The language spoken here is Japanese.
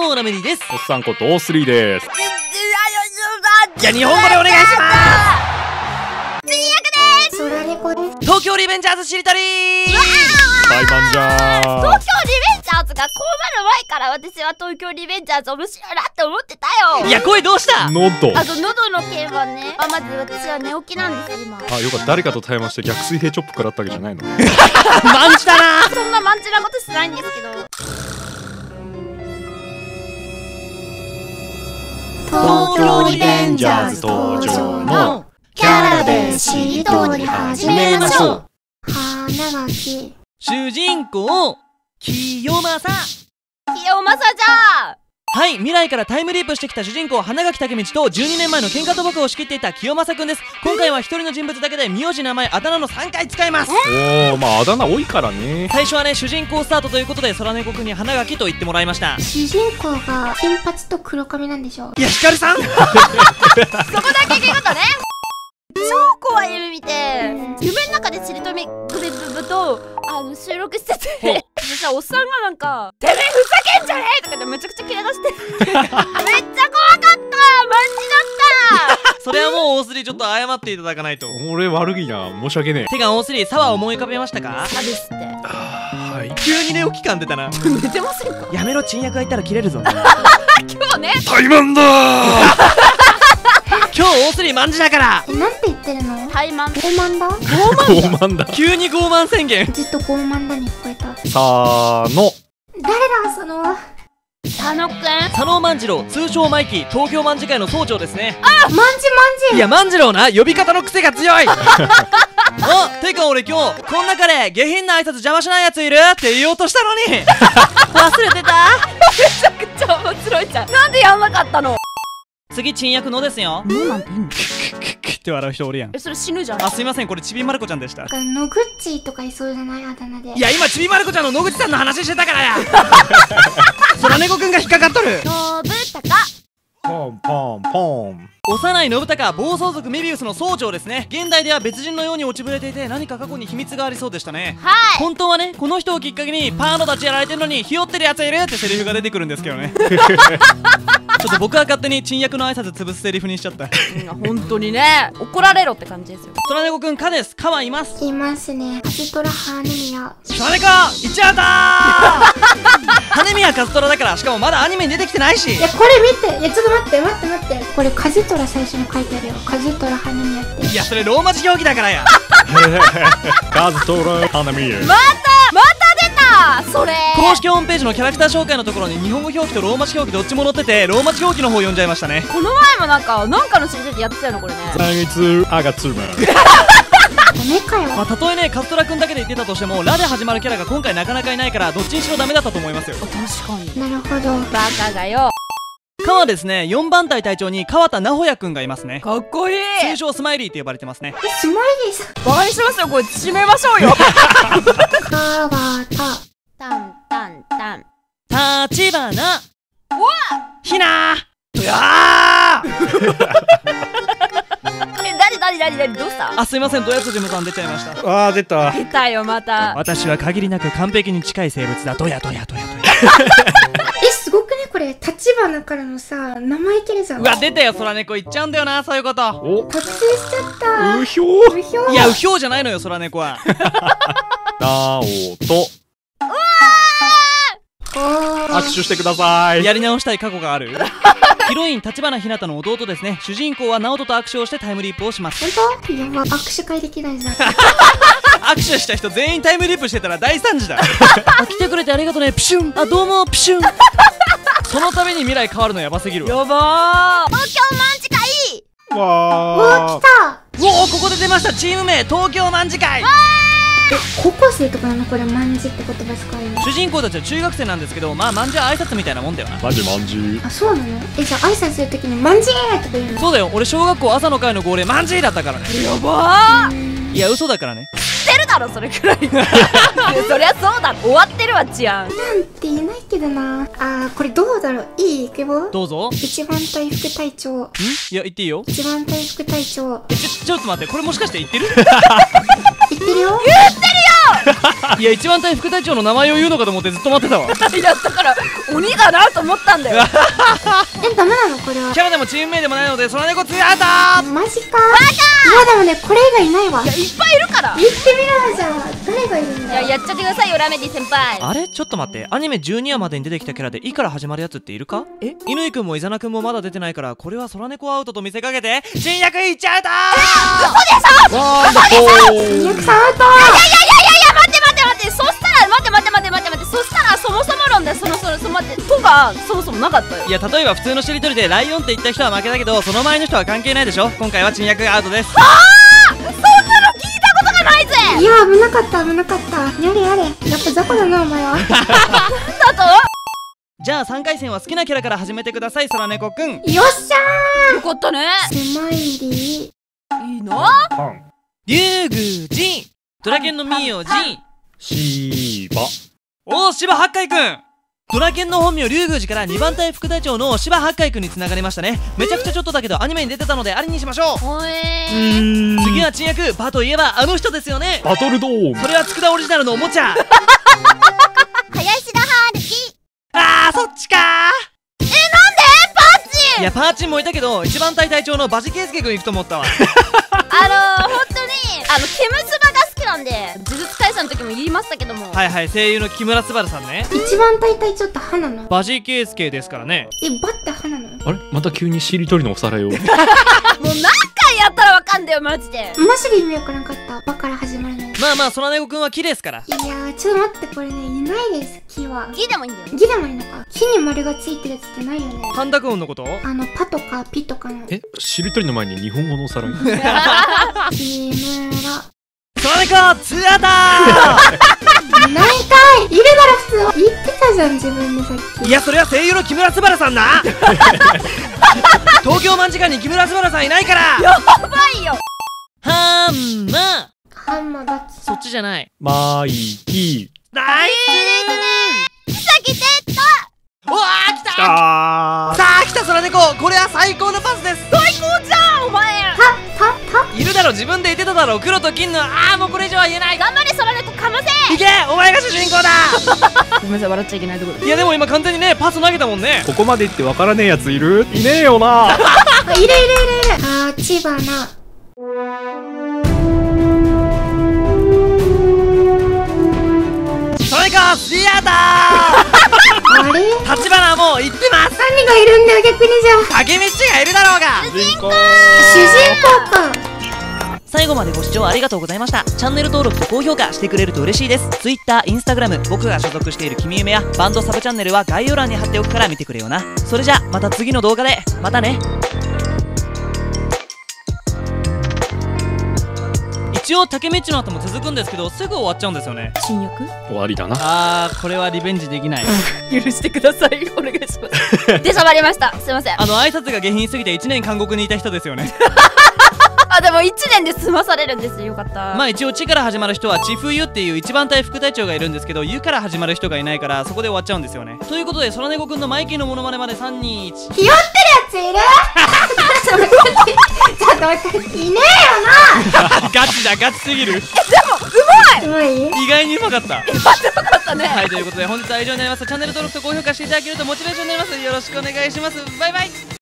もオラメリです。 おっさんことオースリーです。 じゃあ日本語でお願いします。 次役です。ソラネコです。 東京リベンジャーズしりとり大満じゃー。 東京リベンジャーズがこうなる前から私は東京リベンジャーズ面白いなって思ってたよ。 いや声どうした？ 喉。 喉の件はね、まず私は寝起きなんです今。 あ、よかった。誰かと対話して逆水平チョップ食らったわけじゃないの。 マンチだな。 そんなマンチなことしてないんですけど。 東京リベンジャーズ登場のキャラでしりとり始めましょう。 花垣主人公清正。 清正じゃ。 はい、未来からタイムリープしてきた主人公花垣武道と12年前の喧嘩賭博を仕切っていた清正くんです。今回は一人の人物だけで名字名前あだ名の3回使います。 おお、まああだ名多いからね。 最初はね主人公スタートということで空猫くんに花垣と言ってもらいました。 主人公が金髪と黒髪なんでしょ。 いやヒカルさんそこだけ聞くとね、超怖い夢見て、夢の中でしりとりと収録してて、そしたらおっさんがなんか「てめえふざけんじゃねえ!」とかでめちゃくちゃ切れ出してめっちゃ怖かった。マジだった。 それはもう大スリーちょっと謝っていただかないと。 俺悪いな、申し訳ねえ。 てか大スリー沢思い浮かべましたか？ そうですって。 はい。 急に寝起き感出たな。 寝てませんか？ やめろ、珍役がいたら切れるぞ。 今日ね怠慢だ今日大スリーマンジだから。 なんて言ってるの？怠慢。傲慢だ。 傲慢だ。 急に傲慢宣言。 ずっと傲慢だに聞こえた。 さーの。 誰だその佐野くん。 佐野万次郎、通称マイキー、東京卍会の総長ですね。 あ、万次。 いや万次郎な、呼び方の癖が強い。あ、てか俺今日こん中で下品な挨拶邪魔しないやついるって言おうとしたのに忘れてた。 めちゃくちゃ面白いじゃん。なんでやんなかったの？ 次珍役のですよ。 のなんていいの？ って笑う人おるやん。 それ死ぬじゃん。 あ、すいません、これちびまる子ちゃんでした。 野口とかいそうじゃない？あだ名で。 いや今ちびまる子ちゃんの野口さんの話してたからや。空猫くんが引っかかっとる。 信孝。 ポンポンポン。 幼い信孝、暴走族メビウスの総長ですね。現代では別人のように落ちぶれていて、何か過去に秘密がありそうでしたね。 はい。 本当はね、この人をきっかけにパーの立ちやられてるのにひよってるやついるってセリフが出てくるんですけどね。ちょっと僕は勝手に珍役の挨拶潰すセリフにしちゃった。 本当にね、怒られろって感じですよ。 空猫くん、かです。かはいます。 いますね。カズトラハーネミヤ。 空猫いっちゃったー。羽宮和虎だから、しかもまだアニメに出てきてないし。 いやこれ見て。いやちょっと待ってこれカズトラ最初に書いてあるよ。カズトラハーネミヤって。 いやそれローマ字表記だからや。 カズトラ花見え。 また出たそれ。 公式ホームページのキャラクター紹介のところに日本語表記とローマ字表記どっちも載ってて、ローマ字表記の方読んじゃいましたね。 この前もなんかのしりとりでやってたよなこれね。 三月あがつま。 ダメかよ。 まあたとえねカストラくんだけで言ってたとしても、ラで始まるキャラが今回なかなかいないから、どっちにしろダメだったと思いますよ。 確かに。なるほど。バカがよ。 かはですね、4番隊隊長に川田直也くんがいますね。 かっこいい。 通称スマイリーって呼ばれてますね。 スマイリーさん。バカにしてますよ、これ締めましょうよ。川田。タンタンタン。 立花。 うわ。 ひなー。うわー。 誰どうした？ あ、すいません、ドヤつじむさん出ちゃいました。 あー出た。 出たよまた。 私は限りなく完璧に近い生物だ。ドヤ。 すごくねこれ。立花からのさ名前いけるじゃん。 うわ出たよ、空猫言っちゃうんだよな、そういうこと。 お。 覚醒しちゃった。 うひょー。 いやうひょうじゃないのよ、空猫は。 なおと。握手してください。 やり直したい過去がある。ヒロイン立花ひなたの弟ですね。主人公は直人と握手をしてタイムリープをします。 本当？やば、握手会できないじゃん。 握手した人全員タイムリープしてたら大惨事だ。あ、来てくれてありがとね、プシュン。あ、どうも、プシュン。そのために未来変わるのやばすぎるわ。 やばー。東京卍会。 わー。 おー、来た。 おお、ここで出ました、チーム名東京卍会。 高校生とかなのこれ？まんじって言葉使うの？ 主人公たちは中学生なんですけど、まあまんじは挨拶みたいなもんだよな。 マジまんじ。 あ、そうなの？じゃあ挨拶するときにまんじーとか言うの？ そうだよ、俺小学校朝の会の号令まんじだったからね。 やばー。 いや嘘だからね。 知ってるだろそれくらい。そりゃそうだ、終わってるわ治安。なんて言えないけどな。これどうだろう。いい？いくよ。 どうぞ。 一番隊副隊長。 いや言っていいよ。 一番隊副隊長。 ちょっと待って、これもしかして言ってる？ 言ってるよ。言ってるよ。 いや一番隊副隊長の名前を言うのかと思ってずっと待ってたわ。 いやだから鬼だなと思ったんだよ。 ダメなのこれは。 キャラでもチーム名でもないので空猫2アウト。 マジか。いやでもねこれ以外いないわ。 いやいっぱいいるから。 言ってみろよじゃあ。誰がいるんだよ。 いややっちゃってくださいよラメディ先輩。 あれちょっと待って、アニメ12話までに出てきたキャラで「い」から始まるやつっているか？乾くんもイザナくんもまだ出てないから、これは空猫アウトと見せかけて新薬いっちゃうとワンダホー。 200さんアウト。 いや待ってそしたら待ってそしたらそもそも論で待ってとがそもそもなかったよ。 いや例えば普通のしりとりでライオンって言った人は負けだけど、その前の人は関係ないでしょ。今回は珍薬アウトです。 そんなの聞いたことがないぜ。 いや危なかった。やれやれ。やっぱ雑魚だなお前は。 だとじゃあ3回戦は好きなキャラから始めてください、空猫くん。 よっしゃよかったね。 ー。狭いり。 いいな。 竜宮寺ドラケンの名字シーバ。 おー芝八海くん。ドラケンの本名竜宮寺から2番隊副隊長の芝八海くんに繋がりましたね。めちゃくちゃちょっとだけどアニメに出てたのでありにしましょう。 ほえ次は珍薬、バといえばあの人ですよね。 バトルドーム。 それは佃オリジナルのおもちゃ。 林田春樹。 あーそっちかー。 パッチいやパーチンもいたけど一番隊隊長のバジケイスケくん行くと思ったわ。 本当にケムツバが好きなんで呪術廻戦の時も言いましたけども、 はいはい、声優の木村昴さんね。 一番大体ちょっと歯なの。 バジケイスケですからね。 バって歯なの。 あれまた急にしりとりのおさらいを。 もう何回やったらわかんだよマジで。 マジで意味わからなかった。バから始まるのに。 まあまあ空猫くんは木ですから。 いやーちょっと待ってこれねいないです。木は。 ギでもいいんだよ。 ギでもいいのか。木に丸がついてるやつってないよね。 パンダくんのこと？ パとかピとかの。 しりとりの前に日本語のおさらい。 木村。 空猫2アウト。 何回いるなら普通は言ってたじゃん自分でさっき。 いやそれは声優の木村昴さんな。東京マン時間に木村昴さんいないから。 やばいよ。 ハンマハンマーだっつ。 そっちじゃない。 マイキナイ来てった。 ス。おー来た。 ー。あさあ来た空猫、これは最高のパスです。 最高じゃんお前。 いるだろ、自分で言ってただろ、黒と金の。もうこれ以上は言えない。 頑張れ空猫かませ。 いけ、お前が主人公だ。 ごめんなさい笑っちゃいけないところ。 いやでも今完全にねパス投げたもんね。 ここまで言ってわからねえやついる？いねえよな。 いる。千葉な。 それかスリアーだあれー。立花はもう行ってます。 何がいるんだよ逆にじゃあ。 影道がいるだろうが。 主人公。 主人公か。 最後までご視聴ありがとうございました。チャンネル登録と高評価してくれると嬉しいです。 Twitter、Instagram、僕が所属している君夢やバンドサブチャンネルは概要欄に貼っておくから見てくれよな。それじゃまた次の動画でまたね。一応タケミッチの後も続くんですけどすぐ終わっちゃうんですよね。 新薬終わりだな。 これはリベンジできない。 許してくださいお願いします出しゃばりました。すいません。 挨拶が下品すぎて1年監獄にいた人ですよね。 でも1年で済まされるんですよ。よかった。 まあ一応「ち」から始まる人は「ちふゆ」っていう一番隊副隊長がいるんですけど「ゆ」から始まる人がいないからそこで終わっちゃうんですよね。ということで空猫くんのマイキーのモノマネまで3、2、1。 ひよってるやついる？ちょっと待って、いねガチだ、ガチすぎる。 でもえよな。うまい？ 意外にうまかった。 よかったね。 はい、ということで本日は以上になります。チャンネル登録と高評価していただけるとモチベーションになります。よろしくお願いします。バイバイ。